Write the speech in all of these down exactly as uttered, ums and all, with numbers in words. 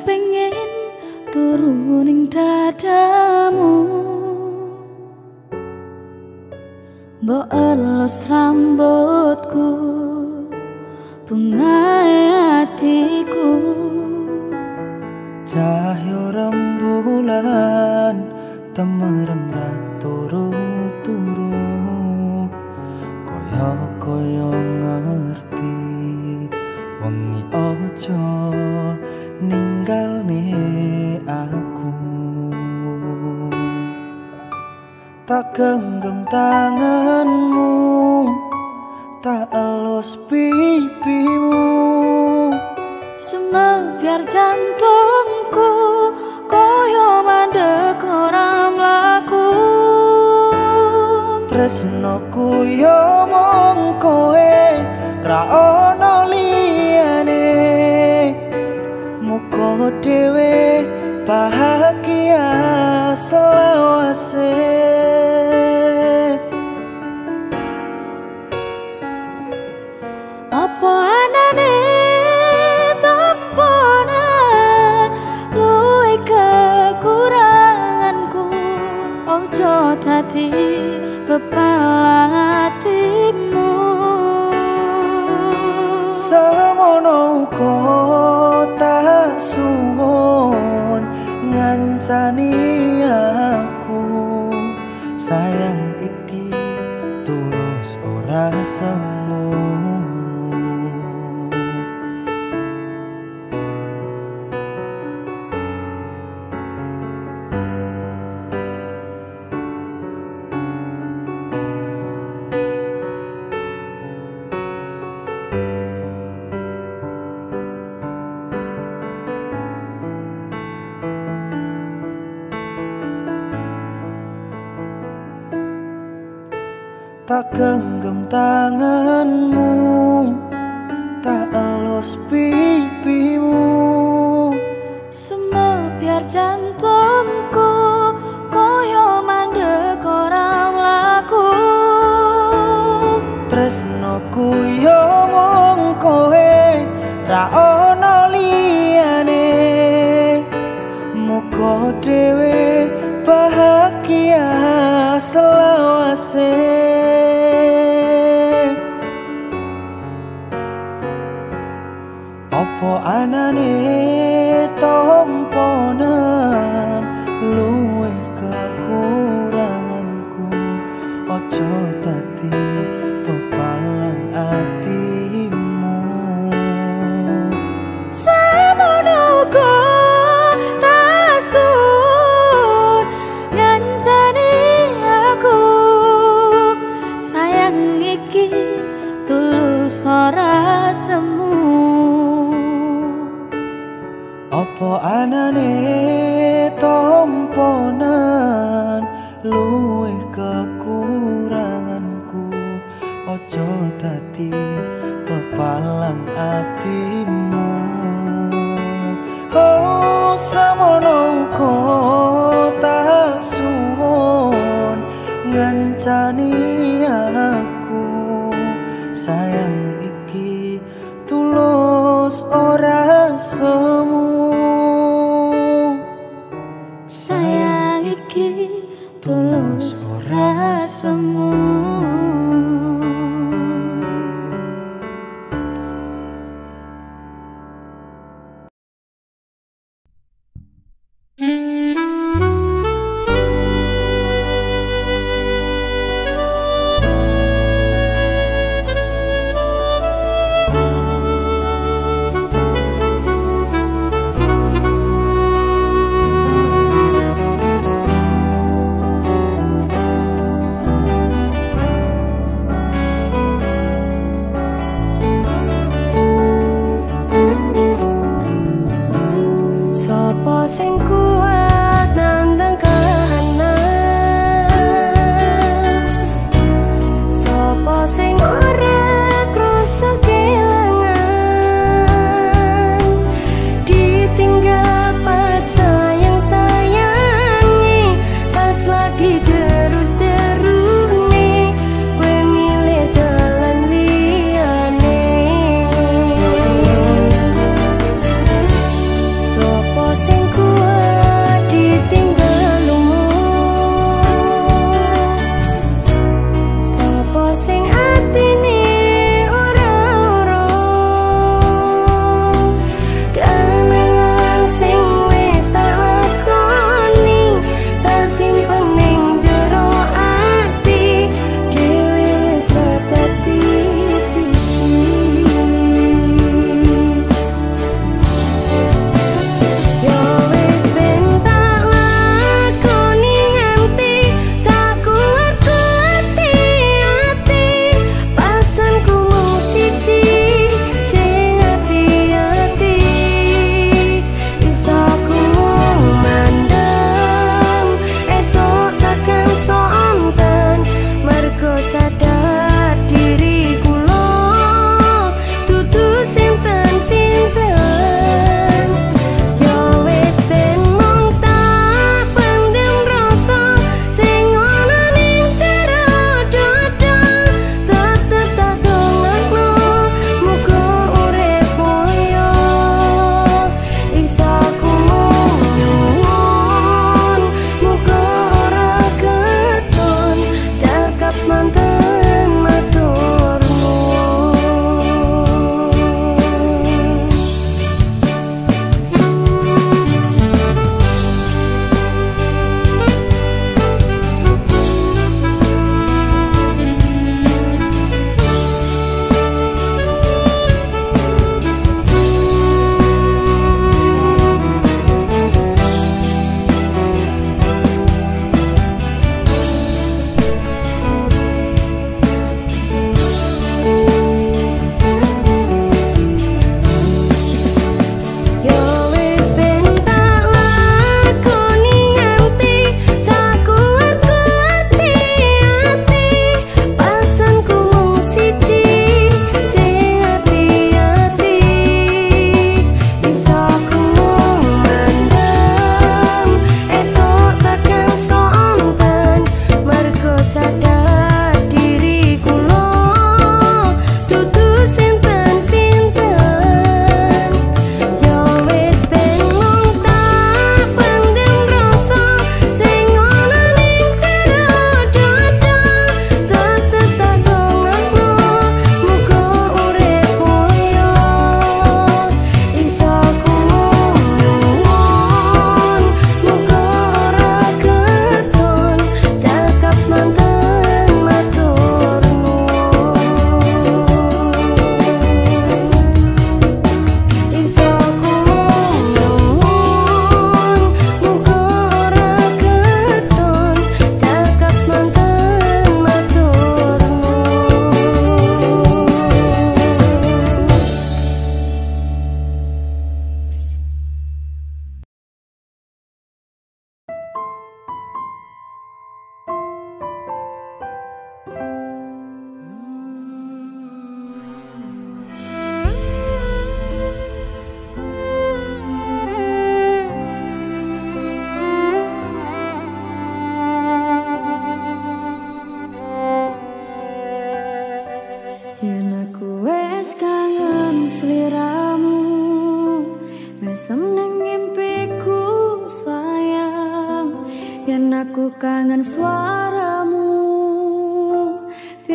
pengen turuning dadamu, mbok elus rambutku, bunga hatiku. Cahyo rembulan temerem ra turu-turu, koyo-koyo ngerti wengi ojo ninggalne aku. Tak genggam tanganmu, tak elus pipimu, sumebyar jantungku koyo mandek ora mlaku. Tresnoku yo mung kowe, ra ono liyane. Muga dhewe bahagia selawase. Apa anane tamponan luwe kekuranganku, ojo dadi bebalang hatimu. Semono uga tak suwun ngancani aku, sayang iki tulus ora semu. Tak genggam tanganmu, tak elus pipimu, sumebyar jantungku koyo mandek ora mlaku. Tresnoku yo mung kowe, ra ono liyane. Muga dhewe bahagia selawase. Apa anane tamponan luwe kekuranganku, ojo dadi bebalang atimu. Semono uga tak suwun ngancani aku, sayang iki tulus ora semu. Apa anane tamponan luwe kekuranganku, ojo dadi bebalang atimu. Oh, semono uga tak suwun ngancani aku, sayang iki tulus ora semu. Sayang iki tulus ora semu.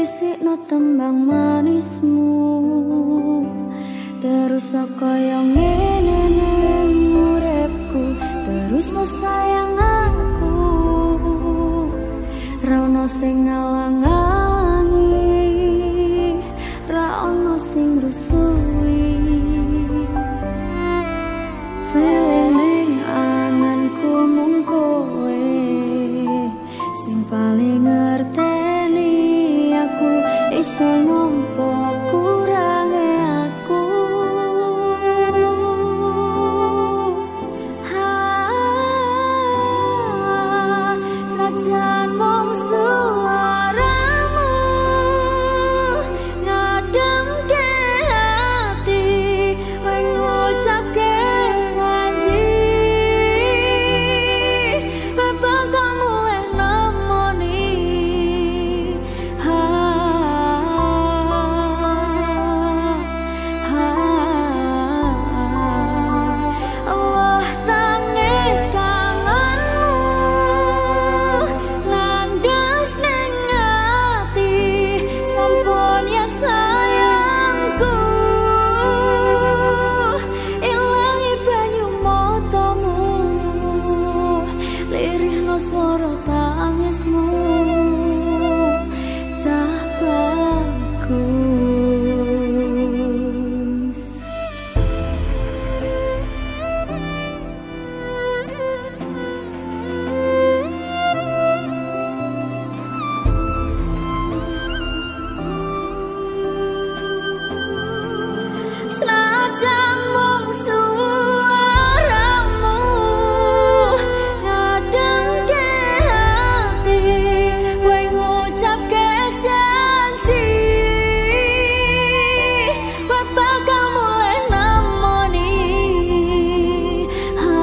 bisikno tembang manismu, terus kaya ngene nang uripku, terus sayang aku, ra ono sing ngalang-alangi, ra ono sing rusui. Feeling ning anganku mung kowe sing paling ngerteni aku, iso ngompo kurange aku. Ha, senajan mung suaramu ngademke hati, kowe ngucapke janji apa kamu nemoni. Ha, ha, Allah tangis kangenmu landas ning ati, sampun ya sayangku, ilangi banyu matamu, lirihno swara tangismu, cah bagus. Senajan mung suaramu ngademke hati, kowe ngucapke janji kowe bakal mulai nemoni. Ha,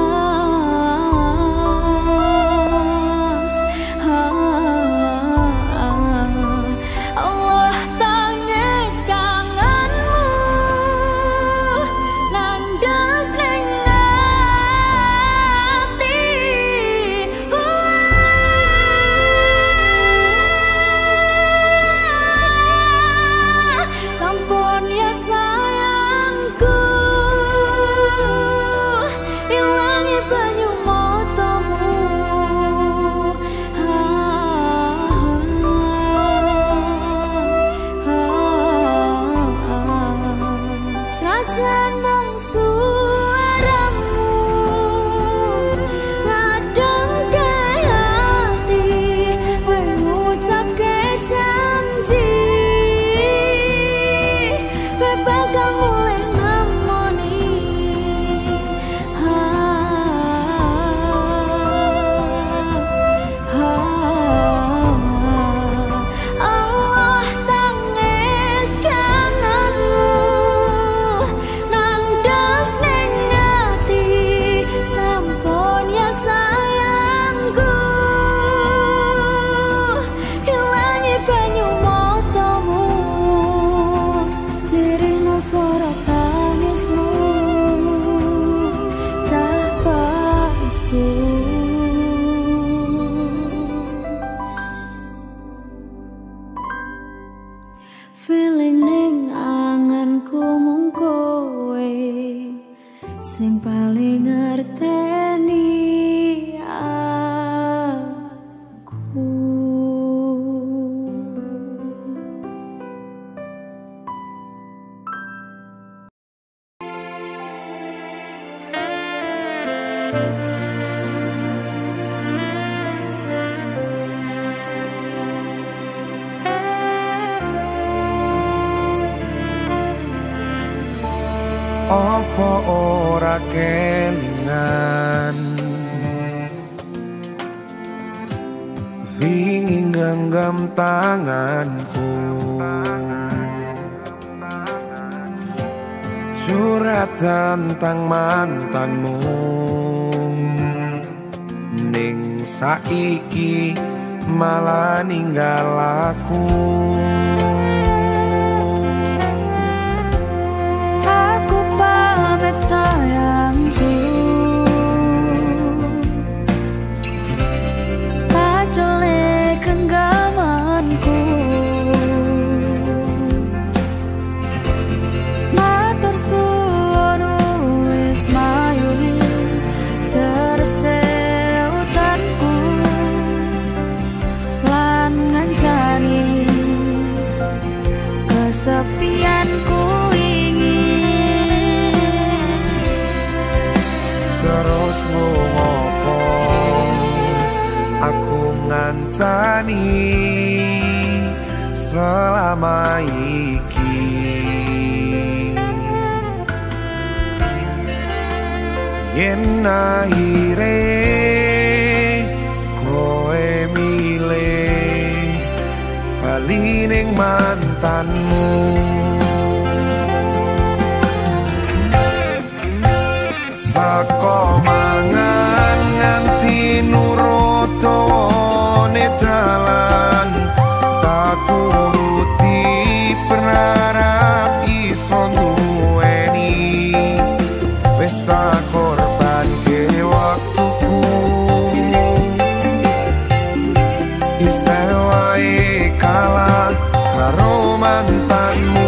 ha, Allah tangis kangenmu landas ning ati. Sampun ya sayangku, ilangi banyu matamu. Ha, ha, ha, senajan mung suaramu ngademke hati, kowe ngucapke janji kowe bakal mulai nemoni. Ha, ha, Allah tangis kangenmu landas ning ati, sampun ya sayangku, ilangi banyu matamu, lirihno swara tangismu, cah bagus. Feeling ning anganku mung kowe sing paling ngerteni aku. Apa ora kelingan wingi genggam tanganku, curhat tentang mantanmu, ning saiki malah ninggal aku. Aku pamit sayangku, tak jole genggamanku. jalani selama iki. Yen akhire koe milih bali ning mantanmu, saka mangan nganti nurut dawane dalan, tak turuti berharap iso duweni, wis tak korban ke waktuku, isih wae kalah karo mantanmu.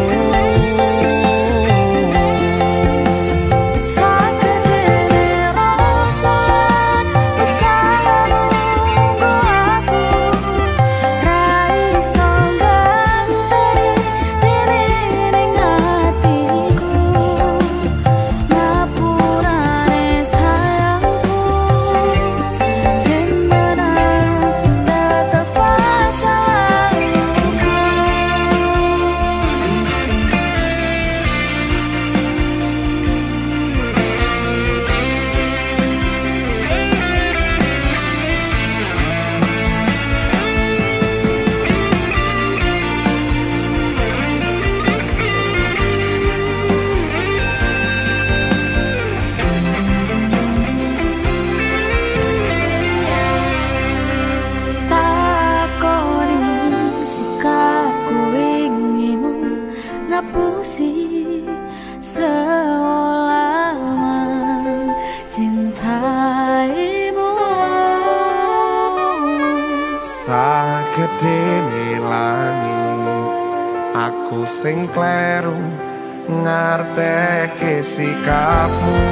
Sagedene langit aku sing kleru ngarteke sikapmu,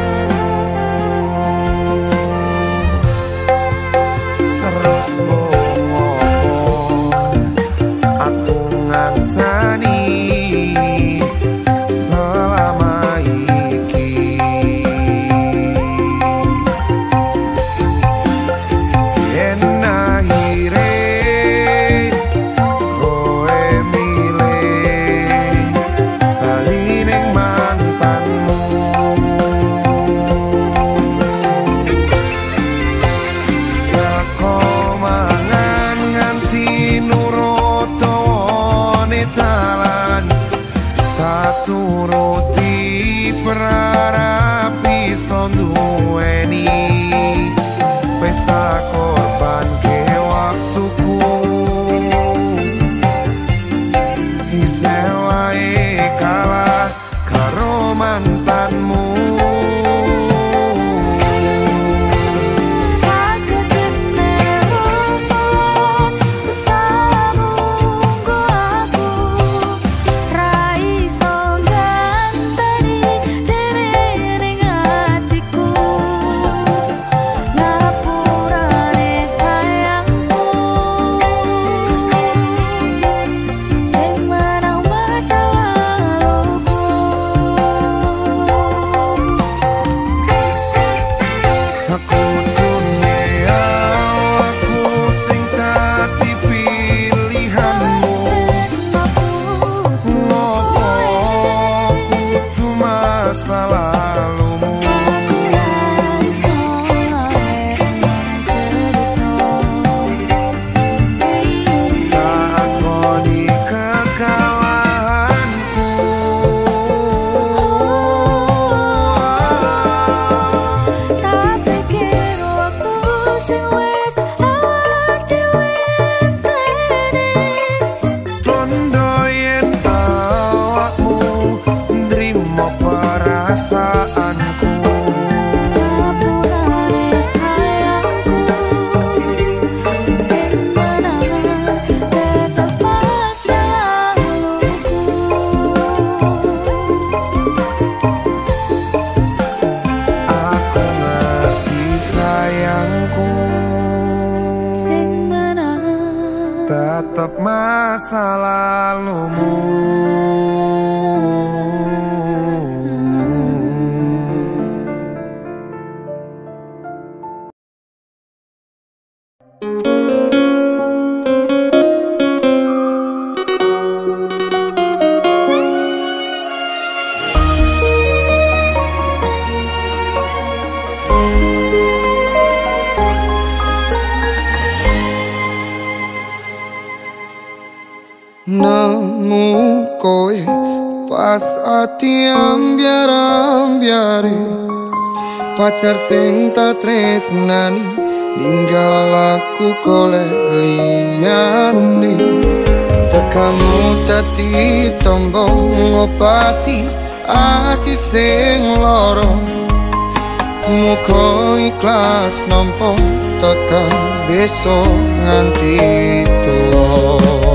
terus ngopo aku ngantani selama iki. Yen akhire turuti berharap iso duweni, wis tak korban ke waktuku, isih wae kalah karo mantanmu. Tetap masa lalumu. nemu kowe pas ati ambyar-ambyare pacar sing tak tresnani ninggal aku golek liyane tekamu dadi tangga ngobati ati sing lara muga ikhlas nampa tekan besok nganti tuwa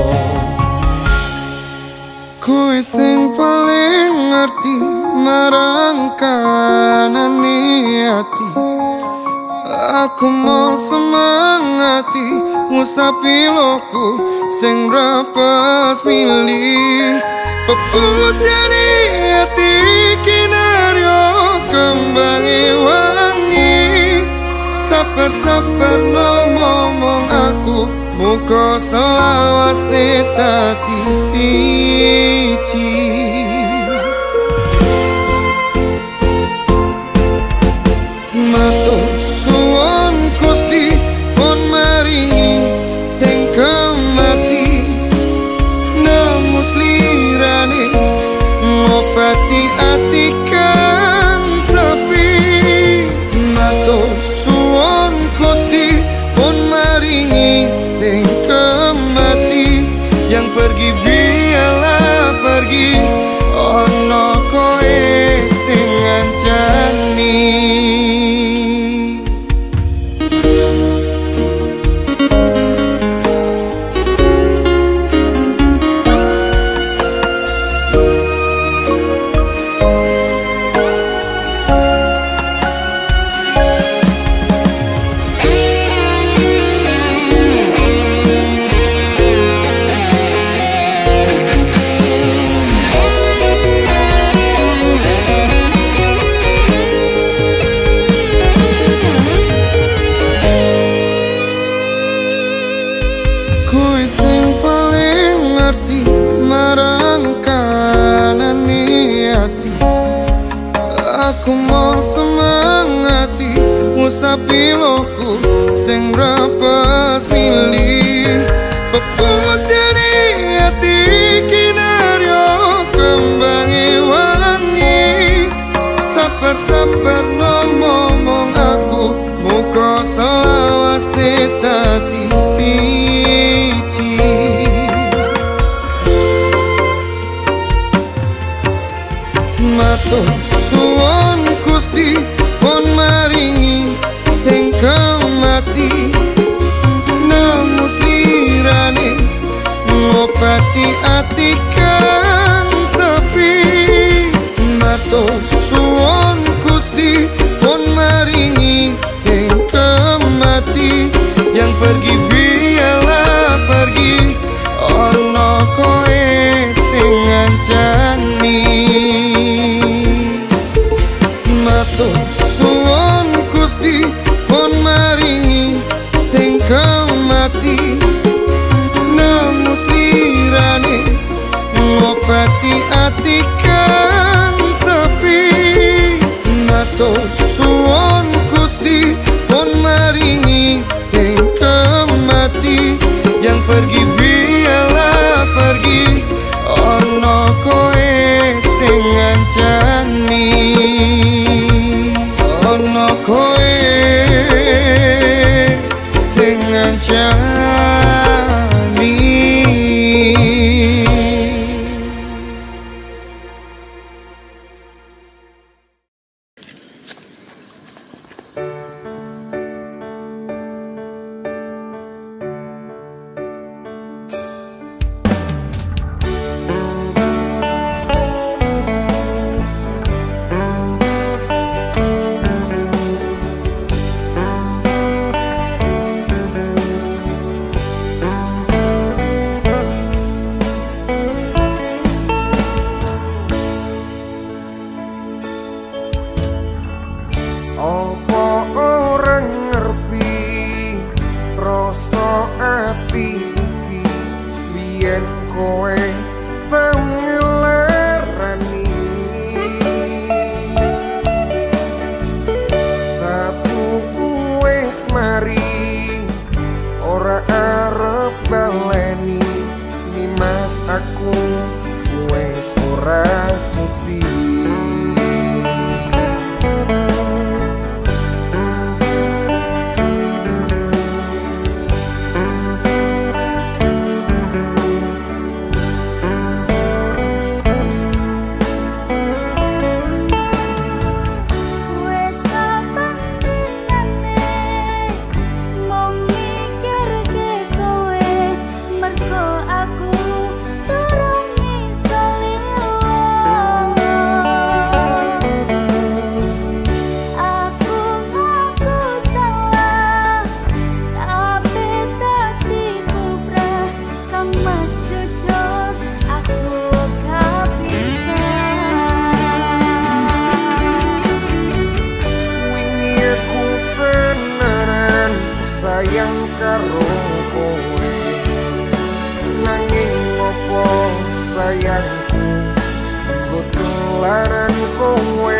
kowe sing paling ngerti marang kanane ati aku mau semangati ngusapi loku sing rapas milih peputane ati kinaryo kembangi wangi sabar-sabar ngomong aku muka selawase dadi siji matur suwun Gusti pun maringi sing kemati nemus lirane ngobati ati kang sepi matur suwun Gusti pun maringi sing kemati yang pergi biarlah pergi ono koe sing ngancani aku mau semangati ngusapi loku sing rapas milih peputane ati kinaryo kembangi wangi sabar-sabar ngomong aku muka selawase dadi siji matur suwun Gusti pun maringi sing kemati nemus lirane ngobati ati kang sepi matur suwun Gusti pun maringi sing kemati yang pergi biarlah pergi ono koe sing ngancani matur suwun Gusti pun maringi sing kemati nemus lirane ngobati ati kang sepi matur suwun Gusti pun maringi sing kemati yang pergi biarlah pergi ono koe sing ngancani ono koe sing ngancani mari ora arep baleni ni mas aku wis ora sudi. Sayang karo kowe nanging opo sayangku nggo tularan kowe.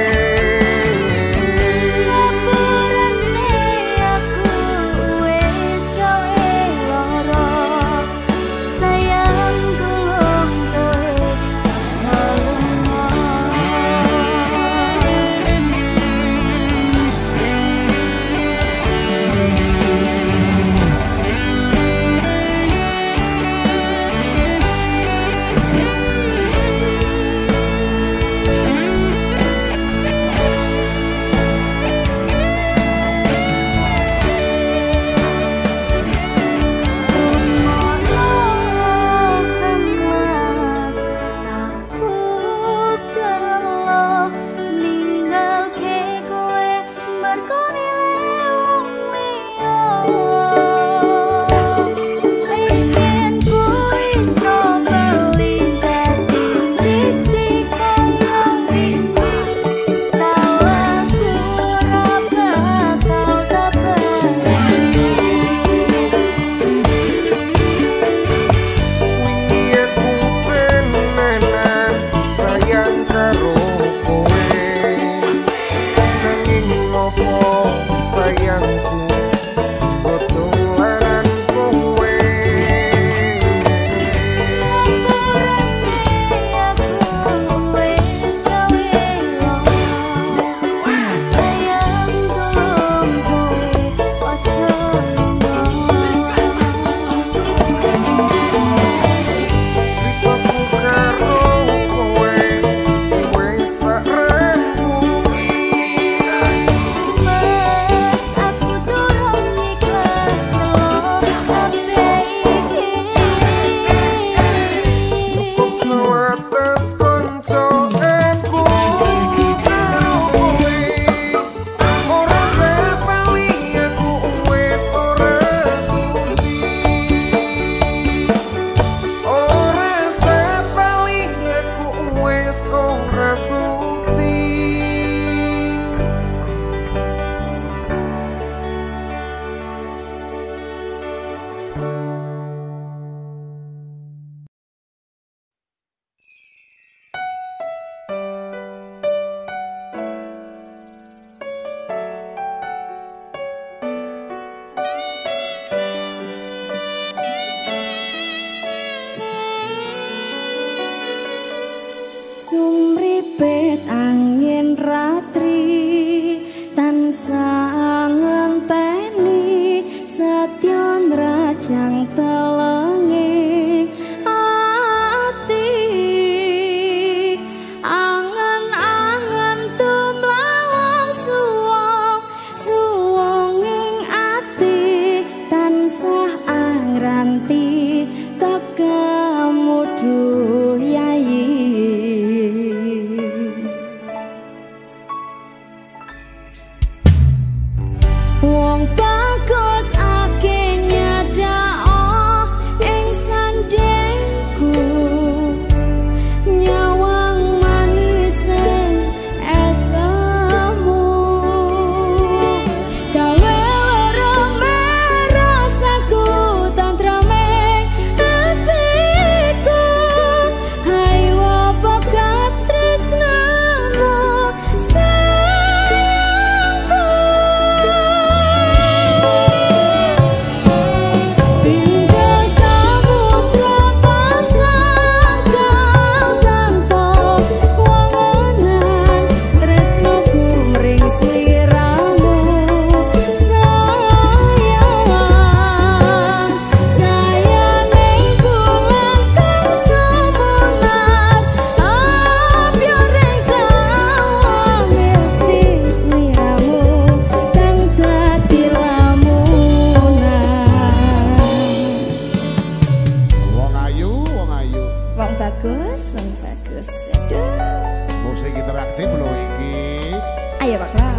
Sumripet angin ratri tansah ngenteni setyon rajang telenging ati angen-angen tumlawang suwung suwunging ati tansah angranti tekamu duh yayi Wong bagus, wong bagus. Aduh. Musik interaktif lho iki. Ayo Pak Lau.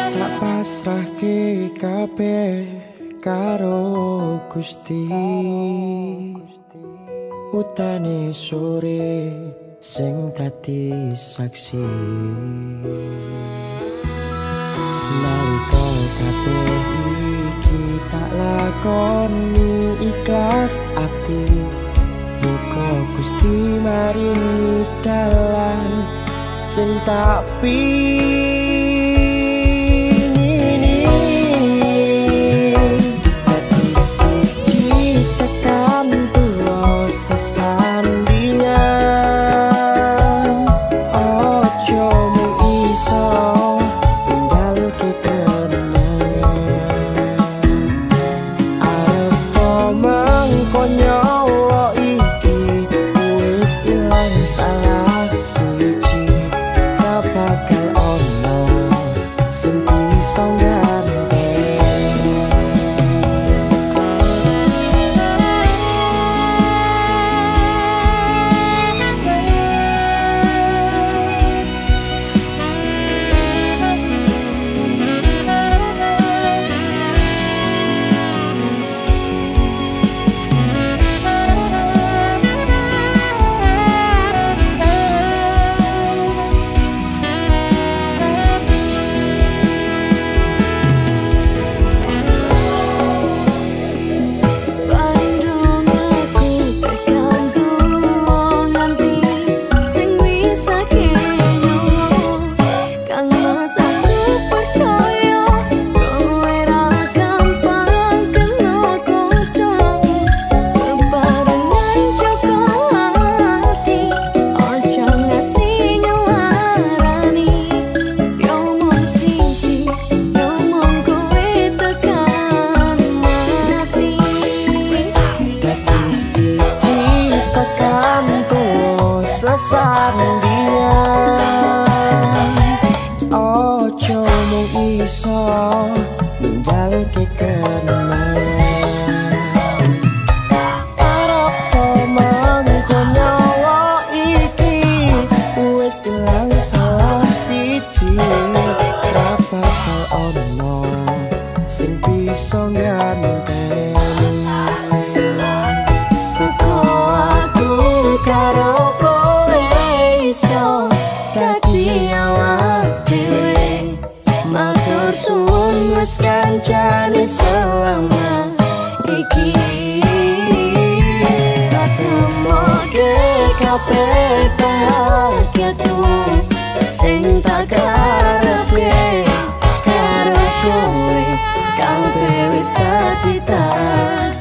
tak pasrahke kabeh karo Gusti. Utane sore sing dadi saksi. Nalika kabeh iki tak lakoni ikhlas ati, muga Gusti maringi dalan sing tak pingini. Dadi siji tekan tuwa sesandingan, ojo mung iso tinggal ketenangan. Arep mengko nyawa iki wis ilang salah siji, gak bakal ono sing bisa sesandingan, ojo mung iso ninggal kekenangan. Arep mengko nyawa iki wis ilang salah siji, ra bakal ono sing bisa nganteni. Seko aku karo kowe iso dadi awak dhewe, matur suwun wis kancane selama iki. Katemoke kabeh bahagiaku sing tak karepke karo kowe, kabeh wis dadi tak